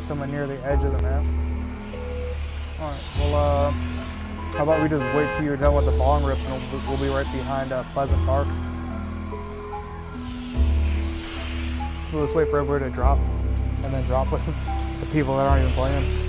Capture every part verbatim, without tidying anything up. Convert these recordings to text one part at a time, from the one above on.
somewhere near the edge of the map. Alright, well, uh, how about we just wait till you're done with the bong rip and we'll, we'll be right behind uh, Pleasant Park. We'll just wait for everybody to drop, and then drop with the people that aren't even playing.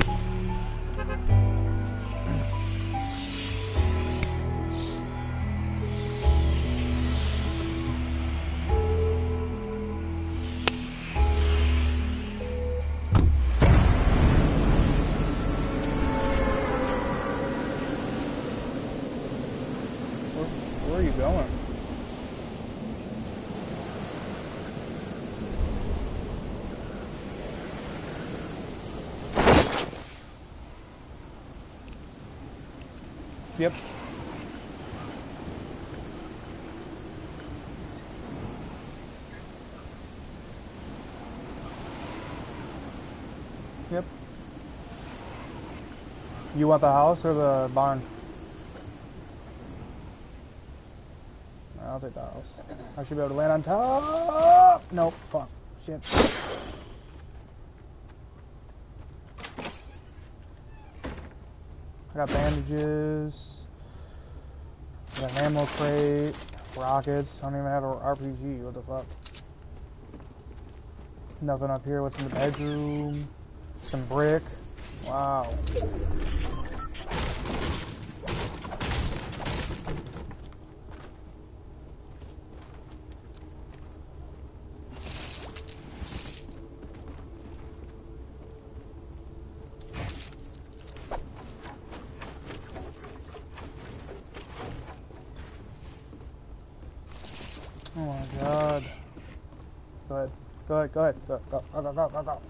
Where are you going? Yep. Yep. You want the house or the barn? I'll take the house. I should be able to land on top. Nope. Fuck. Shit. I got bandages. I got an ammo crate. Rockets. I don't even have an R P G. What the fuck? Nothing up here. What's in the bedroom? Some brick. Wow. Oh my god. Go ahead. Go ahead, go ahead. Go, go, go, go, go, go, go.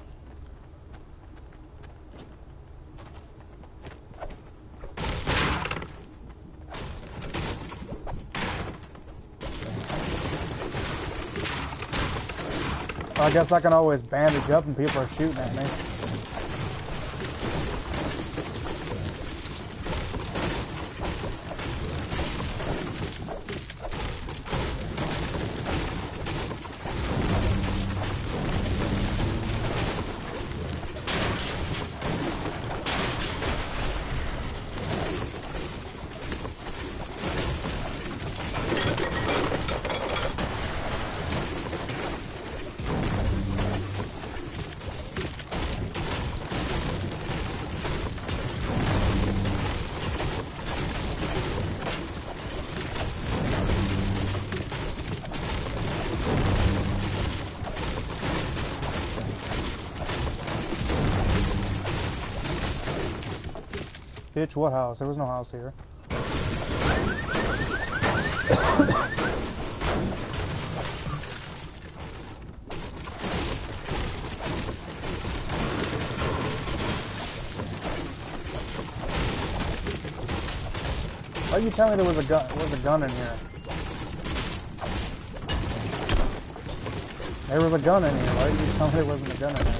I guess I can always bandage up and people are shooting at me. Bitch, what house? There was no house here. Why you tell me there was a gun? There was a gun in here. There was a gun in here. Why did you tell me there wasn't a gun in here?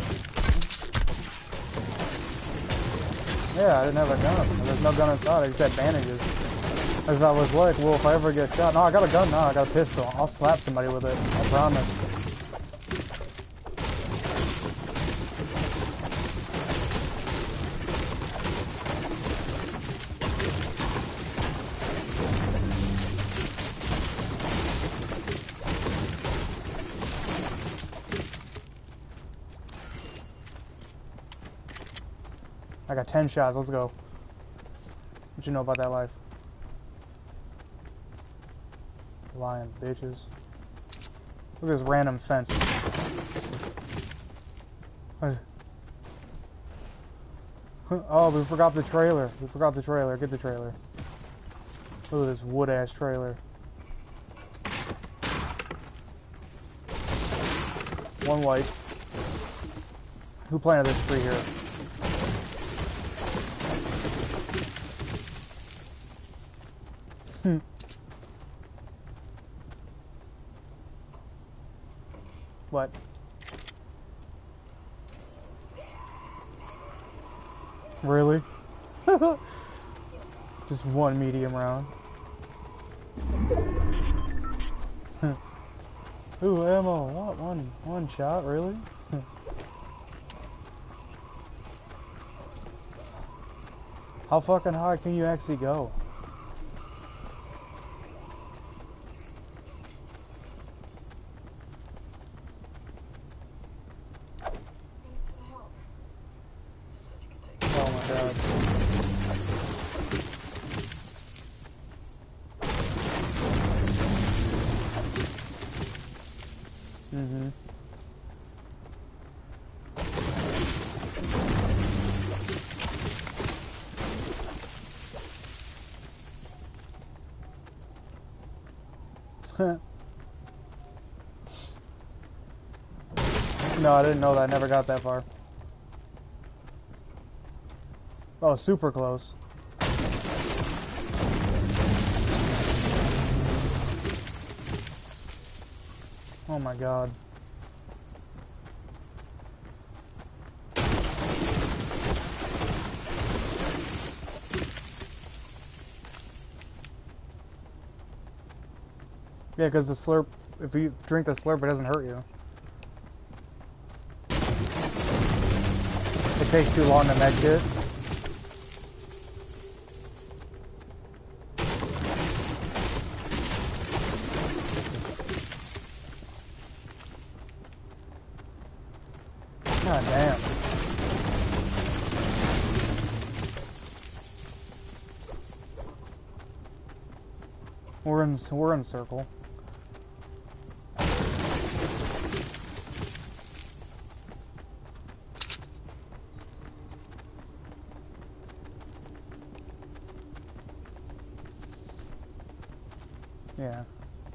Yeah, I didn't have a gun. There's no gun inside. I just had bandages. As I was like, well, if I ever get shot, no, I got a gun now. I got a pistol. I'll slap somebody with it. I promise. I got ten shots, let's go. What you know about that life? Lying bitches. Look at this random fence. Oh, we forgot the trailer. We forgot the trailer. Get the trailer. Look at this wood ass trailer. One white. Who planted this tree here? Hmm. What? Really? Just one medium round. Ooh, ammo. What? One, one shot? Really? How fucking high can you actually go? Oh my god. Mm-hmm. No, I didn't know that. I never got that far. Oh, super close. Oh my god. Yeah, because the slurp, if you drink the slurp, it doesn't hurt you. It takes too long to make it. God damn. We're in, we're in circle. Yeah.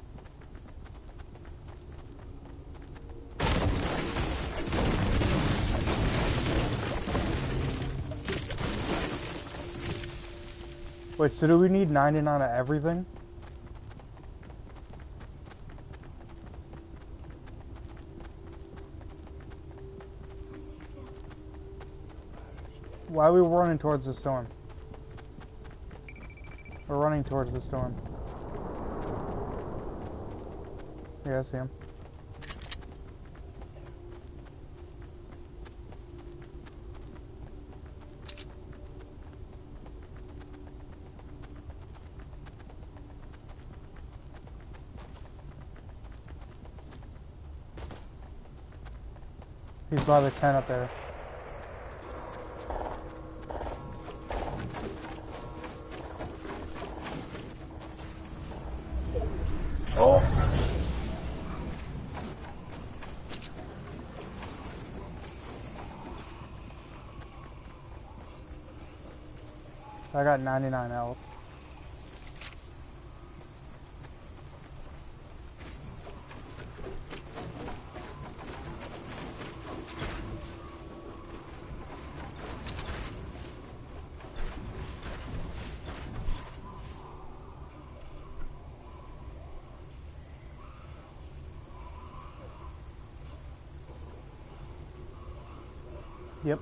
Wait, so do we need ninety-nine of everything? Why are we running towards the storm? We're running towards the storm. Yeah, I see him. He's by the tent up there. Oh. I got ninety-nine health. Yep.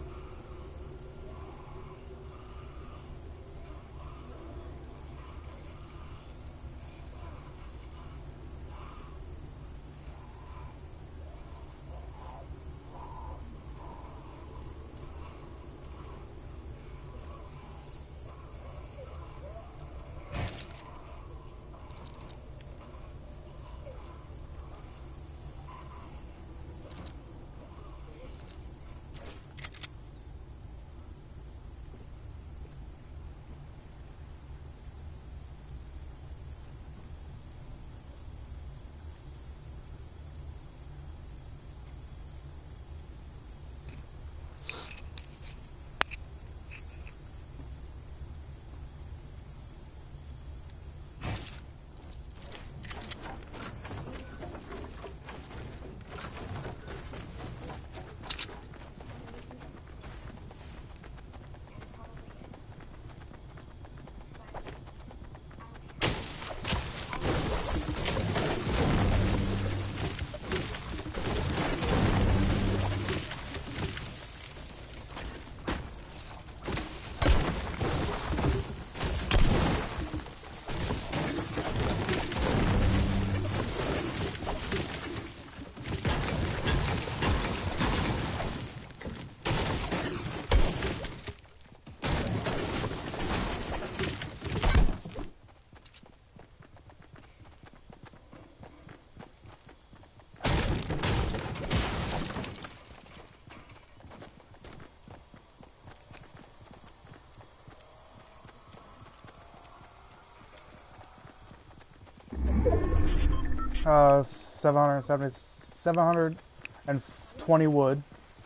Uh, seven hundred seventy, seven hundred twenty wood.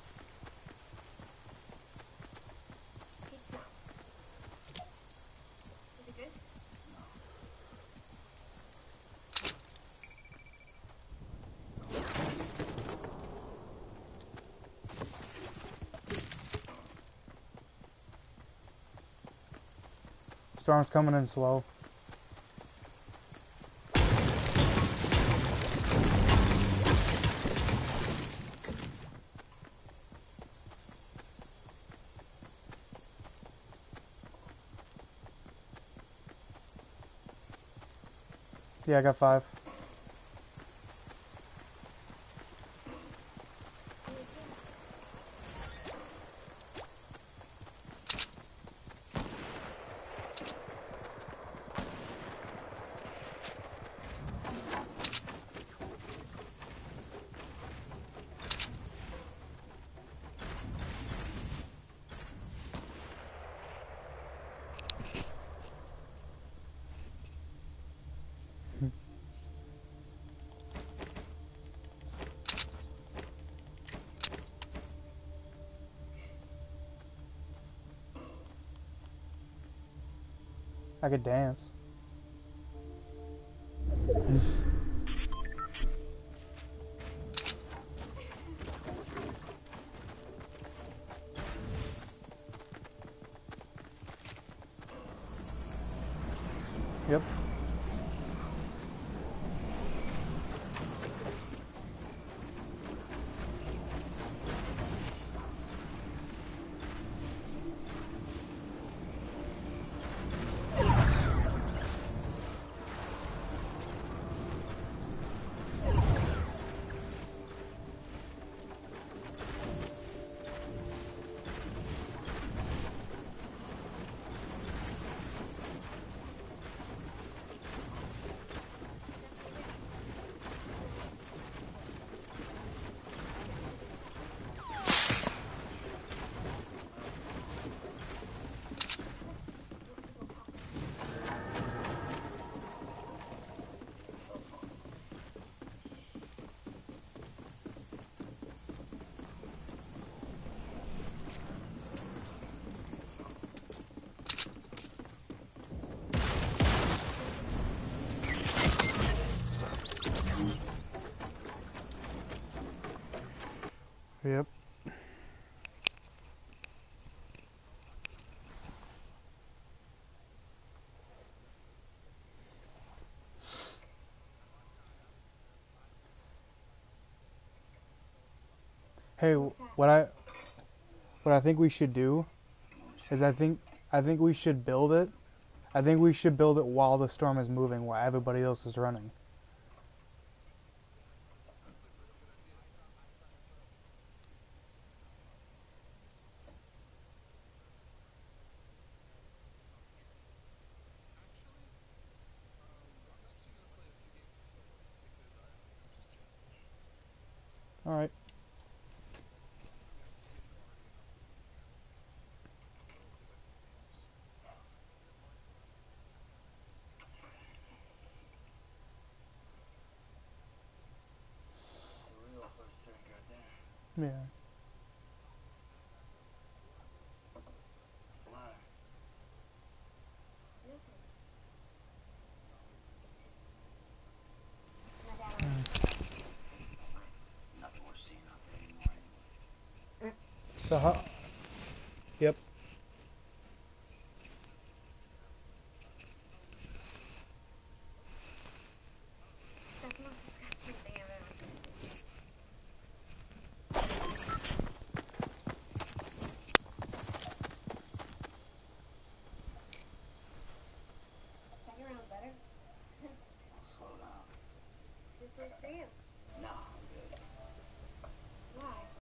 Storm's coming in slow. Yeah, I got five. I could dance. Yep. Yep. Hey, what I what I think we should do is I think I think we should build it. I think we should build it while the storm is moving, while everybody else is running. All right. Yeah. So how